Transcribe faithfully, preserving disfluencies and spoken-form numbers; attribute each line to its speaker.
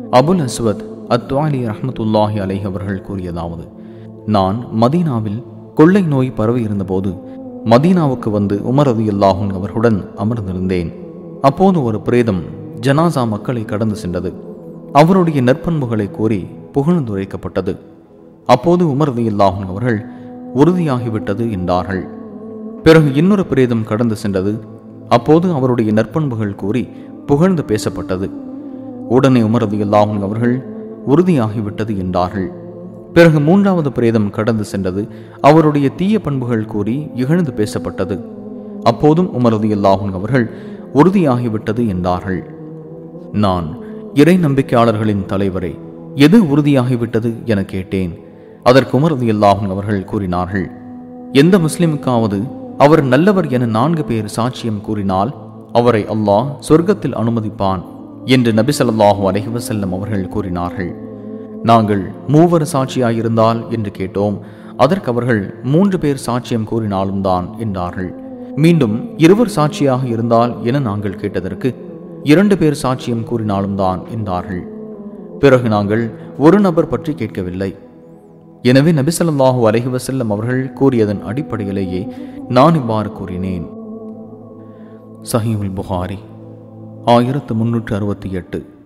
Speaker 1: அபுல் அஸ்வத் அத்வாலி ரஹ்மத்துல்லாஹி அலைஹி அவர்கள் கூறியதாவது, நான் மதீனாவில் கொள்ளை நோய் பரவி இருந்தபோது மதீனாவுக்கு வந்து உமர் ரலியல்லாஹு அன்ஹு அவர்களுடன் அமர்ந்திருந்தேன். அப்போது ஒரு பிரேதம் ஜனாசா மக்களை கடந்து சென்றது. அவருடைய நற்பண்புகளை கூறி புகழ்ந்துரைக்கப்பட்டது. அப்போது உமர் ரலியல்லாஹு அன்ஹு அவர்கள் உறுதியாகிவிட்டது என்றார்கள். பிறகு இன்னொரு பிரேதம் கடந்து சென்றது. அப்போது அவருடைய நற்பண்புகள் கூறி புகழ்ந்து பேசப்பட்டது. உடனே உமர் ரலியல்லாஹு அன்ஹு அவர்கள் உறுதியாகிவிட்டது என்றார்கள். பிறகு மூன்றாவது பிரேதம் கடந்து சென்றது. அவருடைய தீய பண்புகள் கூறி இகழ்ந்து பேசப்பட்டது. அப்போதும் உமர் ரலியல்லாஹு அன்ஹு அவர்கள் உறுதியாகிவிட்டது என்றார்கள். நான், இறை நம்பிக்கையாளர்களின் தலைவரே, எது உறுதியாகிவிட்டது என கேட்டேன். அதற்கு உமர் ரலியல்லாஹு அன்ஹு அவர்கள் கூறினார்கள், எந்த முஸ்லிமுக்காவது அவர் நல்லவர் என நான்கு பேர் சாட்சியம் கூறினால் அவரை அல்லாஹ் சொர்க்கத்தில் அனுமதிப்பான் என்று நபி ஸல்லல்லாஹு அலைஹி வஸல்லம் அவர்கள் கூறினார்கள். நாங்கள் மூவர் சாட்சியாயிருந்தால் என்று கேட்டோம். அதற்கு அவர்கள் மூன்று பேர் சாட்சியம் கூறினாலும் தான் என்றார்கள். மீண்டும் இருவர் சாட்சியாக இருந்தால் என நாங்கள் கேட்டதற்கு இரண்டு பேர் சாட்சியம் கூறினாலும் தான் என்றார்கள். பிறகு நாங்கள் ஒரு நபர் பற்றி கேட்கவில்லை. எனவே நபி ஸல்லல்லாஹு அலைஹி வஸல்லம் அவர்கள் கூறியதன் அடிப்படையிலேயே நான் இவ்வாறு கூறினேன். சஹீஹுல் புகாரி ஆயிரத்து முன்னூற்று அறுபத்தி எட்டு.